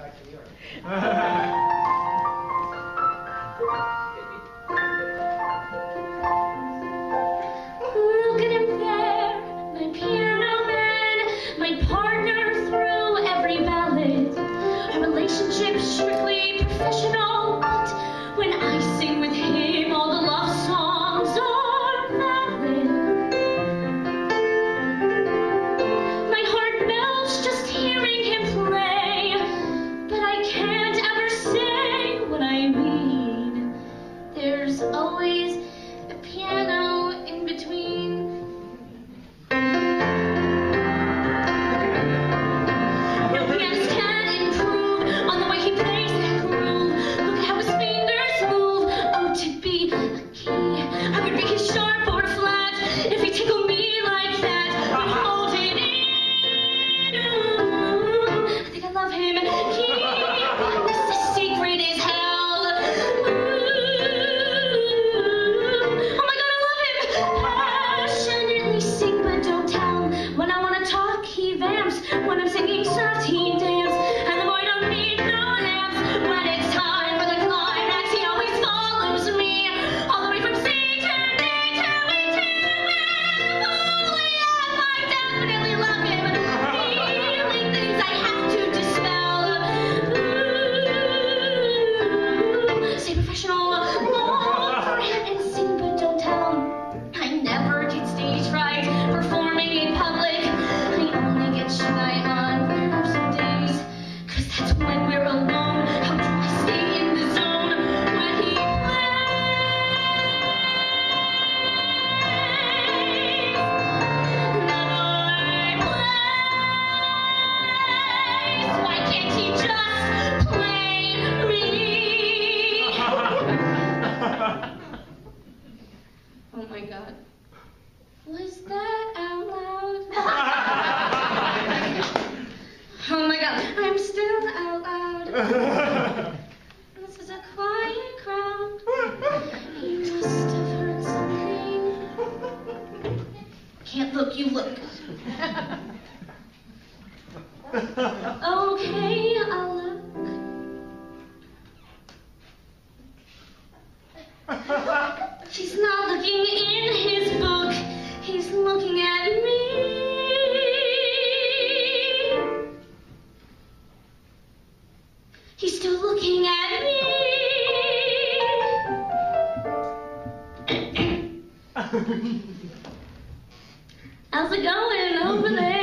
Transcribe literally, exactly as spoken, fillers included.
back to New York. Look at him there, my piano man, my partner through every ballad. Our relationship's strictly professional, but when I sing with him, all the love songs are valid. My heart melts just hearing him play, but I can't ever say what I mean. There's always a piano in between. No pianist can improve on the way he plays that groove. Look at how his fingers move. Oh, to be a key, I would make it sharp or flat. If he tickled me like that, I'd hold it in. Ooh, I think I love him. He is the secret as hell. Ooh, oh my God, I love him. Passionately sing, but don't tell. When I want to talk, he vamps. When I'm singing soft, he dance. And the boy don't need no amps. When it's time for the climax, he always follows me. All the way from C to D to E to F. Holy F, I definitely love him. Feeling things I have to dispel. Ooh, stay professional. Long for him and sing, but don't tell him. I never get stage fright performing in public. I only get shy on rehearsal days, 'cause that's when we're alone. How do I stay in the zone when he plays? The boy plays. Why can't he just play me? Oh my God. Was that out loud? Oh my God, I'm still out loud. This is a quiet crowd. He must have heard something. Can't look, you look. Okay, I'll look. He's not looking in his book. He's looking at me. He's still looking at me. How's it going over there?